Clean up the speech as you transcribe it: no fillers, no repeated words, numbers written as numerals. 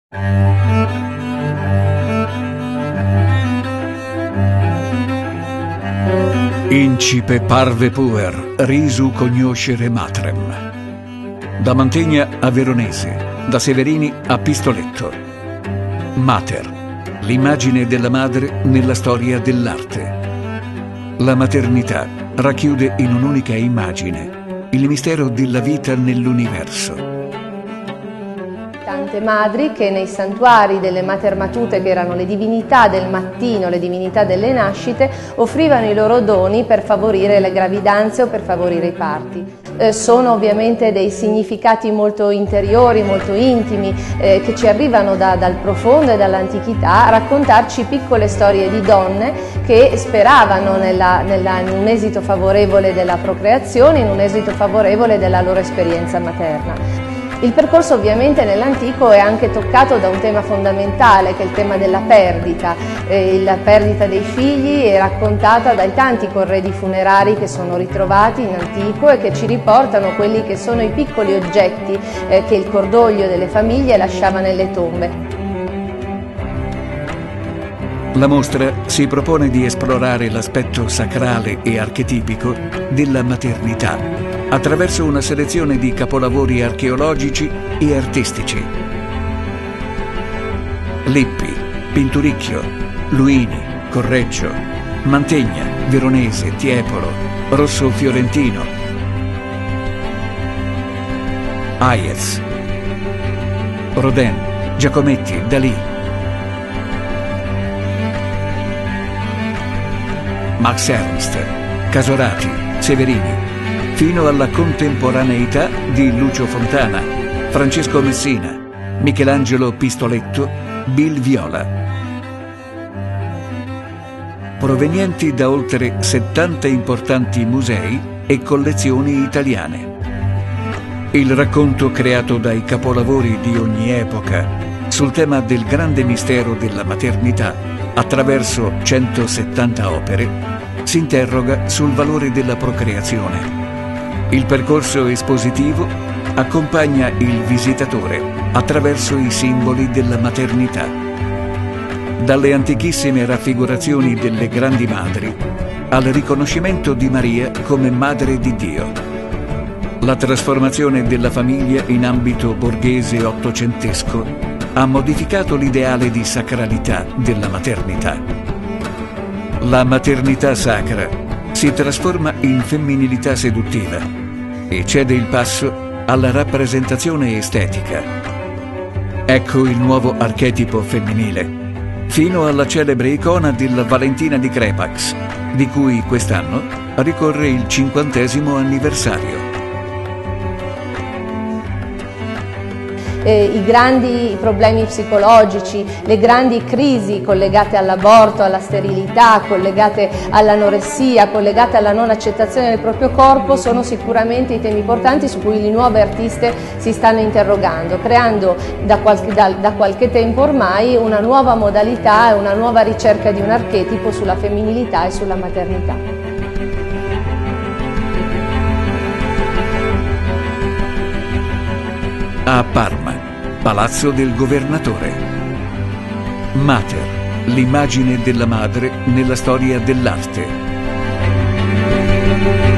Incipe parve puer, risu cognoscere matrem. Da Mantegna a Veronese, da Severini a Pistoletto. Mater, l'immagine della madre nella storia dell'arte. La maternità racchiude in un'unica immagine il mistero della vita nell'universo. Tante madri che nei santuari delle Mater Matute, che erano le divinità del mattino, le divinità delle nascite, offrivano i loro doni per favorire le gravidanze o per favorire i parti. Sono ovviamente dei significati molto interiori, molto intimi, che ci arrivano dal profondo e dall'antichità a raccontarci piccole storie di donne che speravano in un esito favorevole della procreazione, in un esito favorevole della loro esperienza materna. Il percorso ovviamente nell'antico è anche toccato da un tema fondamentale, che è il tema della perdita. La perdita dei figli è raccontata dai tanti corredi funerari che sono ritrovati in antico e che ci riportano quelli che sono i piccoli oggetti che il cordoglio delle famiglie lasciava nelle tombe. La mostra si propone di esplorare l'aspetto sacrale e archetipico della maternità attraverso una selezione di capolavori archeologici e artistici. Lippi, Pinturicchio, Luini, Correggio, Mantegna, Veronese, Tiepolo, Rosso Fiorentino, Hayez, Rodin, Giacometti, Dalì, Max Ernst, Casorati, Severini, fino alla contemporaneità di Lucio Fontana, Francesco Messina, Michelangelo Pistoletto, Bill Viola. Provenienti da oltre 70 importanti musei e collezioni italiane. Il racconto creato dai capolavori di ogni epoca sul tema del grande mistero della maternità attraverso 170 opere si interroga sul valore della procreazione. Il percorso espositivo accompagna il visitatore attraverso i simboli della maternità. Dalle antichissime raffigurazioni delle grandi madri al riconoscimento di Maria come Madre di Dio. La trasformazione della famiglia in ambito borghese ottocentesco ha modificato l'ideale di sacralità della maternità. La maternità sacra si trasforma in femminilità seduttiva e cede il passo alla rappresentazione estetica. Ecco il nuovo archetipo femminile, fino alla celebre icona della Valentina di Crepax, di cui quest'anno ricorre il 50° anniversario. I grandi problemi psicologici, le grandi crisi collegate all'aborto, alla sterilità, collegate all'anoressia, collegate alla non accettazione del proprio corpo sono sicuramente i temi importanti su cui le nuove artiste si stanno interrogando, creando da qualche tempo ormai una nuova modalità e una nuova ricerca di un archetipo sulla femminilità e sulla maternità. A Parma, Palazzo del Governatore. Mater, l'immagine della madre nella storia dell'arte.